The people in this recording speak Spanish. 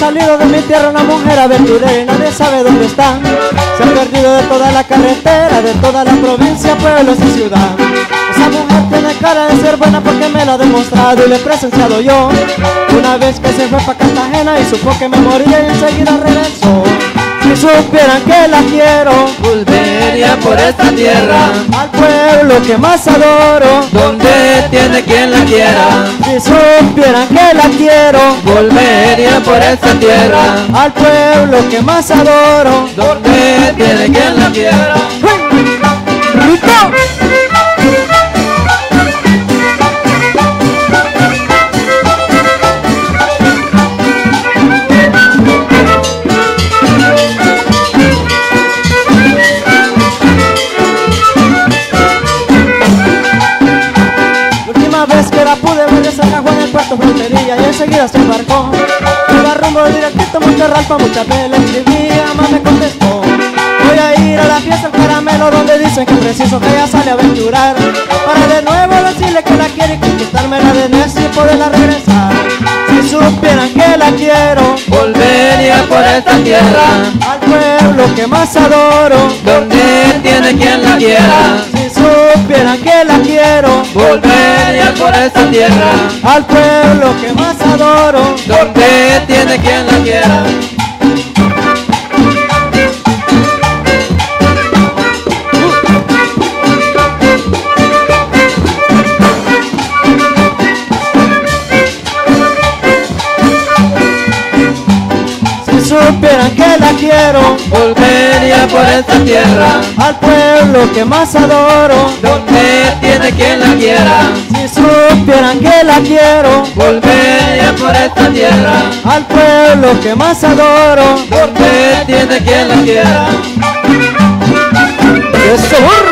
salido de mi tierra una mujer aventurera y nadie sabe dónde está. Se ha perdido de toda la carretera, de toda la provincia, pueblos y ciudad. Esa mujer tiene cara de ser buena porque me lo ha demostrado y le he presenciado yo. Una vez que se fue pa' Cartagena y supo que me moría y enseguida regresó. Si supieran que la quiero, volvería por esta tierra, al pueblo que más adoro, donde tiene quien la quiera. si supieran que la quiero, Volvería por esta tierra, al pueblo que más adoro, donde tiene quien la quiera. ¡Rico! Vez que la pude ver desencajó en el puerto Fronterilla y enseguida se embarcó. Iba rumbo directito a Monterral, pa' muchas veces le escribí, jamás me contestó. Voy a ir a la fiesta del caramelo donde dicen que preciso que ella sale a aventurar, para de nuevo decirle que la quiere y conquistármela de necio y poderla regresar. Si supieran que la quiero, Volvería por esta tierra, al pueblo que más adoro, donde tiene quien la quiera. si supieran que la quiero, Volvería por esta tierra, al pueblo que más adoro, donde tiene quien la quiera. si supieran que la quiero, Volvería por esta tierra, al pueblo que más adoro, donde tiene quien la quiera. si supieran que la quiero, Volvería por esta tierra, al pueblo que más adoro, donde tiene quien la quiera. ¡eso!